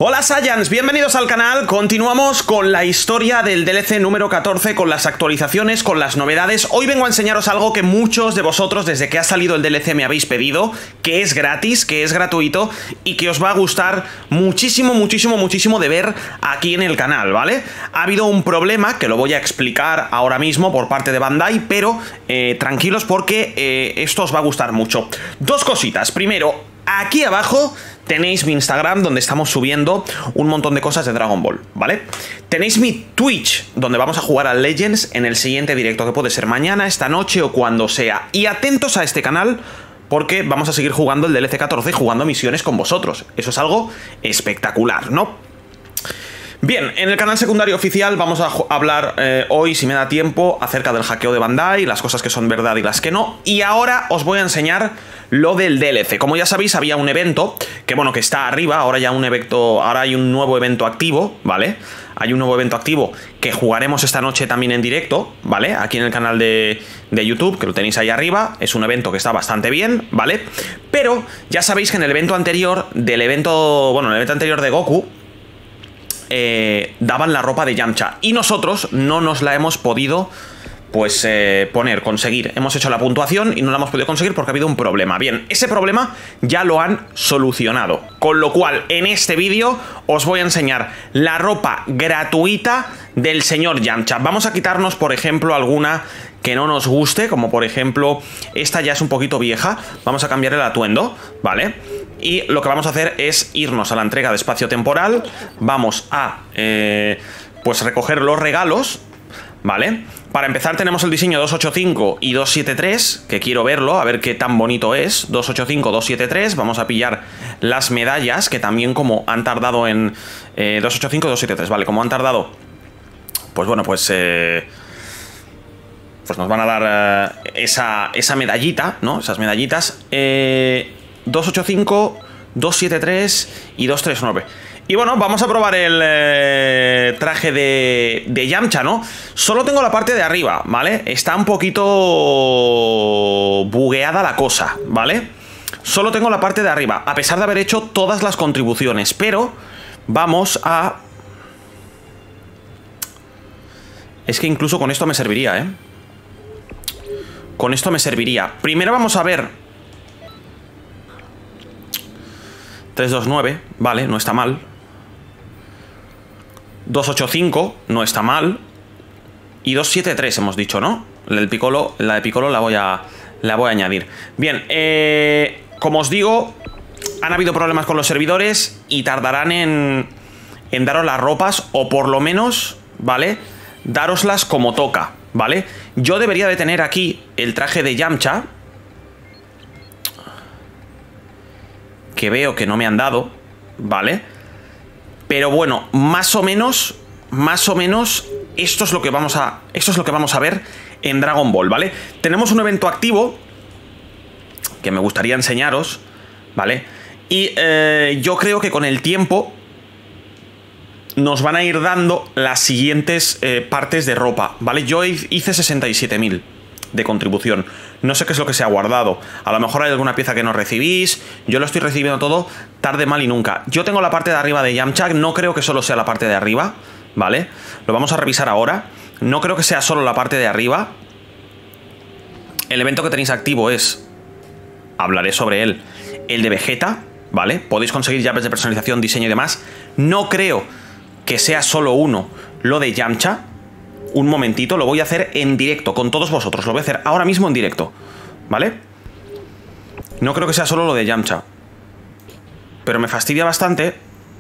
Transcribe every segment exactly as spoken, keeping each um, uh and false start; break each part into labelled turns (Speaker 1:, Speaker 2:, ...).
Speaker 1: Hola Saiyans, bienvenidos al canal. Continuamos con la historia del D L C número catorce, con las actualizaciones, con las novedades. Hoy vengo a enseñaros algo que muchos de vosotros desde que ha salido el D L C me habéis pedido, que es gratis, que es gratuito y que os va a gustar muchísimo, muchísimo, muchísimo de ver aquí en el canal, ¿vale? Ha habido un problema que lo voy a explicar ahora mismo por parte de Bandai, pero eh, tranquilos porque eh, esto os va a gustar mucho. Dos cositas. Primero, aquí abajo tenéis mi Instagram, donde estamos subiendo un montón de cosas de Dragon Ball, ¿vale? Tenéis mi Twitch, donde vamos a jugar al Legends en el siguiente directo, que puede ser mañana, esta noche o cuando sea. Y atentos a este canal, porque vamos a seguir jugando el D L C catorce y jugando misiones con vosotros. Eso es algo espectacular, ¿no? Bien, en el canal secundario oficial vamos a hablar eh, hoy, si me da tiempo, acerca del hackeo de Bandai, las cosas que son verdad y las que no. Y ahora os voy a enseñar lo del D L C. Como ya sabéis, había un evento, que bueno, que está arriba, ahora ya un evento, ahora hay un nuevo evento activo, ¿vale? Hay un nuevo evento activo que jugaremos esta noche también en directo, ¿vale? Aquí en el canal de, de YouTube, que lo tenéis ahí arriba. Es un evento que está bastante bien, ¿vale? Pero ya sabéis que en el evento anterior, del evento, bueno, en el evento anterior de Goku, Eh, daban la ropa de Yamcha y nosotros no nos la hemos podido pues eh, poner, conseguir. Hemos hecho la puntuación y no la hemos podido conseguir porque ha habido un problema. Bien, ese problema ya lo han solucionado, con lo cual en este vídeo os voy a enseñar la ropa gratuita del señor Yamcha. Vamos a quitarnos, por ejemplo, alguna que no nos guste, como por ejemplo esta ya es un poquito vieja. Vamos a cambiar el atuendo, ¿vale? Y lo que vamos a hacer es irnos a la entrega de espacio temporal. Vamos a eh, pues recoger los regalos, ¿vale? Para empezar tenemos el diseño dos ochenta y cinco y dos setenta y tres, que quiero verlo, a ver qué tan bonito es. dos ochenta y cinco, dos setenta y tres, vamos a pillar las medallas, que también como han tardado en... Eh, dos ochenta y cinco, dos setenta y tres, vale, como han tardado, pues bueno, pues... Eh, pues nos van a dar eh, esa, esa medallita, ¿no? Esas medallitas. Eh... dos ochenta y cinco, dos setenta y tres y dos treinta y nueve. Y bueno, vamos a probar el eh, traje de, de Yamcha, ¿no? Solo tengo la parte de arriba, ¿vale? Está un poquito bugueada la cosa, ¿vale? Solo tengo la parte de arriba, a pesar de haber hecho todas las contribuciones. Pero vamos a... Es que incluso con esto me serviría, ¿eh? Con esto me serviría. Primero vamos a ver... tres dos nueve, vale, no está mal. dos ochenta y cinco, no está mal. Y dos setenta y tres hemos dicho, ¿no? La del Piccolo, la de Piccolo la voy a, la voy a añadir. Bien, eh, como os digo, han habido problemas con los servidores y tardarán en, en daros las ropas, o por lo menos, ¿vale? Daroslas como toca, ¿vale? Yo debería de tener aquí el traje de Yamcha, que veo que no me han dado, ¿vale? Pero bueno, más o menos, más o menos, esto es lo que vamos a, esto es lo que vamos a ver en Dragon Ball, ¿vale? Tenemos un evento activo que me gustaría enseñaros, ¿vale? Y eh, yo creo que con el tiempo nos van a ir dando las siguientes eh, partes de ropa, ¿vale? Yo hice sesenta y siete mil de contribución. No sé qué es lo que se ha guardado. A lo mejor hay alguna pieza que no recibís. Yo lo estoy recibiendo todo tarde, mal y nunca. Yo tengo la parte de arriba de Yamcha. No creo que solo sea la parte de arriba, ¿vale? Lo vamos a revisar ahora. No creo que sea solo la parte de arriba. El evento que tenéis activo es... Hablaré sobre él. El de Vegeta, ¿vale? Podéis conseguir llaves de personalización, diseño y demás. No creo que sea solo uno lo de Yamcha. Un momentito, lo voy a hacer en directo con todos vosotros. Lo voy a hacer ahora mismo en directo, ¿vale? No creo que sea solo lo de Yamcha, pero me fastidia bastante.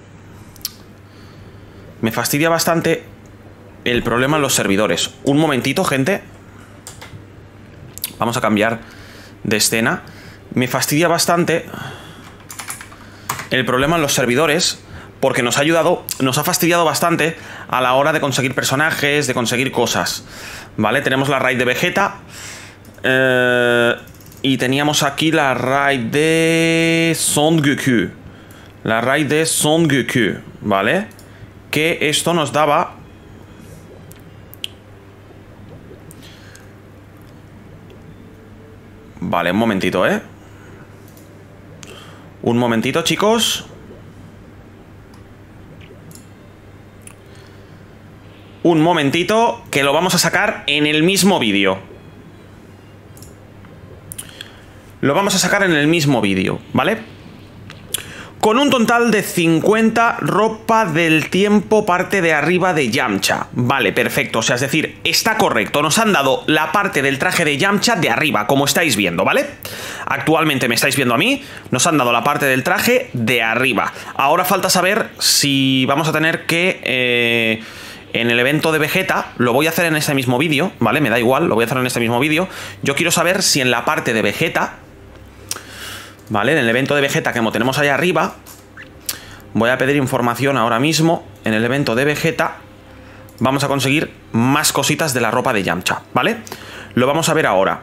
Speaker 1: Me fastidia bastante el problema en los servidores. Un momentito, gente. Vamos a cambiar de escena. Me fastidia bastante el problema en los servidores, porque nos ha ayudado, nos ha fastidiado bastante a la hora de conseguir personajes, de conseguir cosas, ¿vale? Tenemos la raid de Vegeta eh, y teníamos aquí la raid de Son Goku. La raid de Son Goku, ¿vale? Que esto nos daba... Vale, un momentito, ¿eh? Un momentito, chicos. Un momentito, que lo vamos a sacar en el mismo vídeo. Lo vamos a sacar en el mismo vídeo, ¿vale? Con un total de cincuenta ropa del tiempo parte de arriba de Yamcha. Vale, perfecto, o sea, es decir, está correcto. Nos han dado la parte del traje de Yamcha de arriba, como estáis viendo, ¿vale? Actualmente me estáis viendo a mí, nos han dado la parte del traje de arriba. Ahora falta saber si vamos a tener que... Eh... En el evento de Vegeta, lo voy a hacer en este mismo vídeo, ¿vale? Me da igual, lo voy a hacer en este mismo vídeo. Yo quiero saber si en la parte de Vegeta, ¿vale? En el evento de Vegeta que como tenemos ahí arriba, voy a pedir información ahora mismo. En el evento de Vegeta vamos a conseguir más cositas de la ropa de Yamcha, ¿vale? Lo vamos a ver ahora.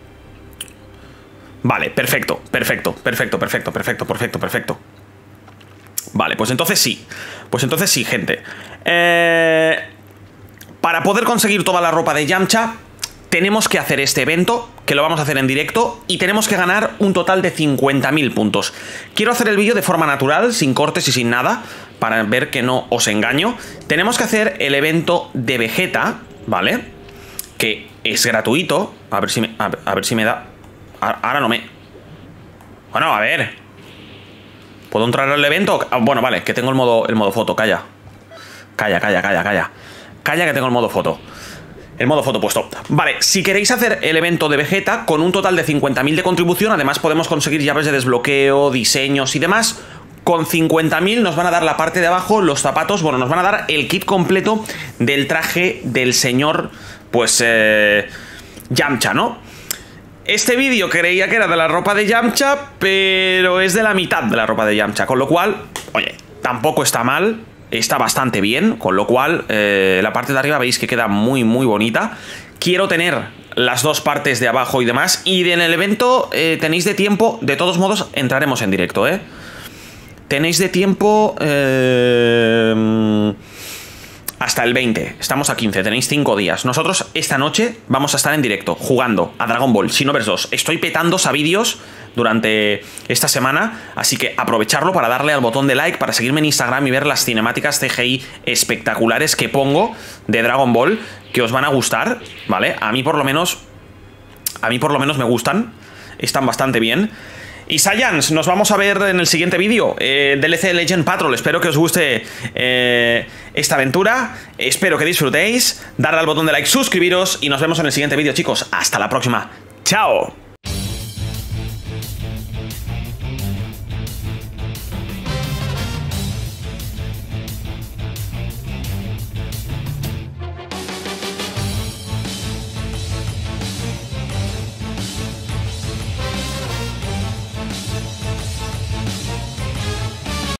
Speaker 1: Vale, perfecto, perfecto, perfecto, perfecto, perfecto, perfecto, perfecto. Vale, pues entonces sí. Pues entonces sí, gente. Eh, para poder conseguir toda la ropa de Yamcha, tenemos que hacer este evento, que lo vamos a hacer en directo, y tenemos que ganar un total de cincuenta mil puntos. Quiero hacer el vídeo de forma natural, sin cortes y sin nada, para ver que no os engaño. Tenemos que hacer el evento de Vegeta, ¿vale? Que es gratuito. A ver si me, a, a ver si me da... Ahora no me... Bueno, a ver... ¿Puedo entrar al evento? Ah, bueno, vale, que tengo el modo, el modo foto, calla. Calla, calla, calla, calla. Calla que tengo el modo foto. El modo foto puesto. Vale, si queréis hacer el evento de Vegeta con un total de cincuenta mil de contribución, además podemos conseguir llaves de desbloqueo, diseños y demás. Con cincuenta mil nos van a dar la parte de abajo, los zapatos, bueno, nos van a dar el kit completo del traje del señor, pues, eh, Yamcha, ¿no? Este vídeo creía que era de la ropa de Yamcha, pero es de la mitad de la ropa de Yamcha, con lo cual, oye, tampoco está mal, está bastante bien, con lo cual eh, la parte de arriba veis que queda muy muy bonita. Quiero tener las dos partes de abajo y demás, y en el evento eh, tenéis de tiempo, de todos modos entraremos en directo, ¿eh? Tenéis de tiempo... Eh... Hasta el veinte, estamos a quince, tenéis cinco días. Nosotros esta noche vamos a estar en directo jugando a Dragon Ball Xenoverse dos. Estoy petando a vídeos durante esta semana, así que aprovecharlo para darle al botón de like, para seguirme en Instagram y ver las cinemáticas C G I espectaculares que pongo de Dragon Ball, que os van a gustar, ¿vale? A mí por lo menos, a mí por lo menos me gustan, están bastante bien. Y Saiyans, nos vamos a ver en el siguiente vídeo, eh, D L C Legend Patrol. Espero que os guste eh, esta aventura, espero que disfrutéis, darle al botón de like, suscribiros y nos vemos en el siguiente vídeo, chicos. Hasta la próxima, chao.